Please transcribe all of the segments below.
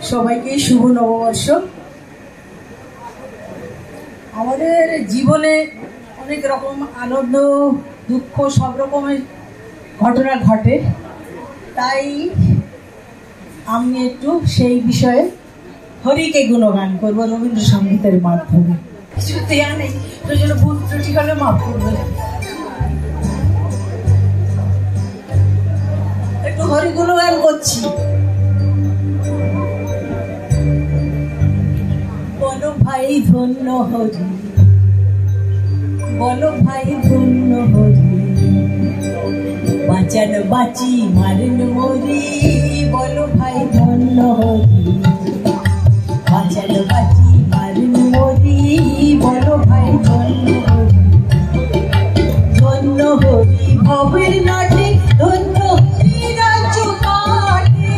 সবাইকে শুভ নববর্ষ। আমাদের জীবনে অনেক রকম আনন্দ দুঃখ সব রকমের ঘটনা ঘটে, তাই আমি একটু সেই বিষয়ে হরিকে গুণগান করবো রবীন্দ্রসঙ্গীতের মাধ্যমে। কিছু দেয়া নেই, সেই জন্য ভুল ত্রুটি হলে মাফ করবে। একটু হরি গুণগান করছি। বলো ভাই ধন্য হরি, বলো ভাই ধন্য হরি, বাঁচান বাঁচি মারেন মরি। বলো ভাই ধন্য হরি, বাঁচান বাঁচি মারেন মরি। বলো ভাই ধন্য হরি, ধন্য হরি ভবের নাটে, ধন্য হরি রাজ্য কাটে।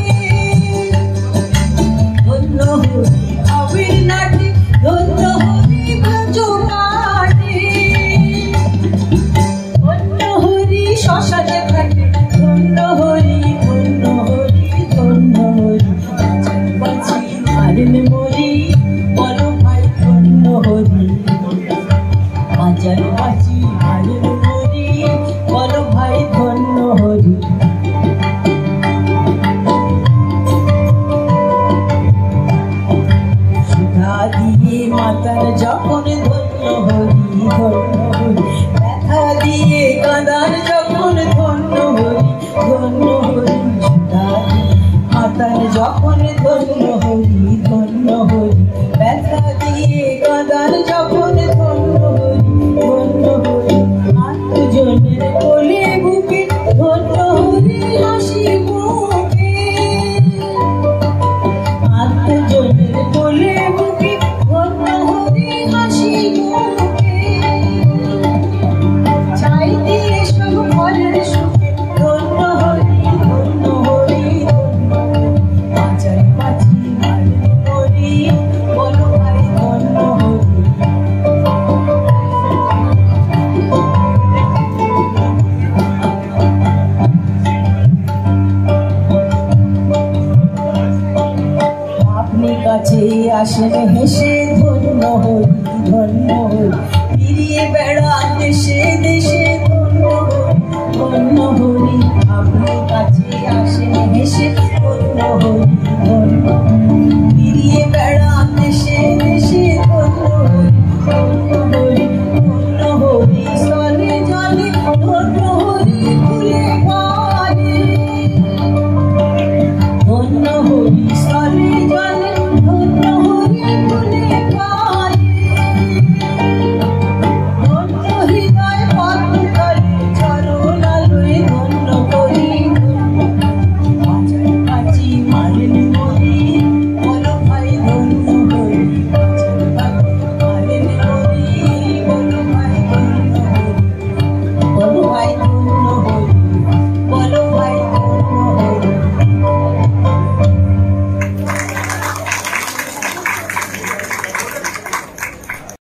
ধন্য হরি ভবের নাটে, ধন্য হরি রাজ্য কাটে। ধন্য হরি শ্মশানে ঘাটে, ধন্য হরি ধন্য হরি ধন্য হরি, বাঁচি মারেন মরি। বলো ভাই ধন্য হরি, বাঁচান বাঁচি মারেন মরি। বলো ভাই ধন্য হরি। সুধা দিয়ে মাতার যখন ধন্য হরি ধন্য হরি, ব্যথা দিয়ে কাঁদার যখন ধন্য হরি ধন্য হরি। সুধা দিয়ে মাতার যখন ধন্য হরি ধন্য হরি, ব্যথা দিয়ে কাঁদার যখন ধন্য হরি ধন্য হরি। আত্মজনের কোলে বুকে ধন্য হরি হাসি মুখে। আত্মজনের কোলে বুকে ধন্য হরি হাসি মুখে। চাই দিয়ে সব ফলের সুখে, ধন্য হরি ধন্য হরি ধন্য হরি, বাঁচাই বাঁচি মারেন মরি। বলো ভাই ধন্য হরি। আপনি কাছে আসেন হেসে, ধন্য হরি ধন্য হরি, ফিরিয়ে বেড়ান দেশে দেশে, ধন্য হরি ধন্য হরি। আপনি কাছে আসেন হেসে, ধন্য হরি ধন্য হরি।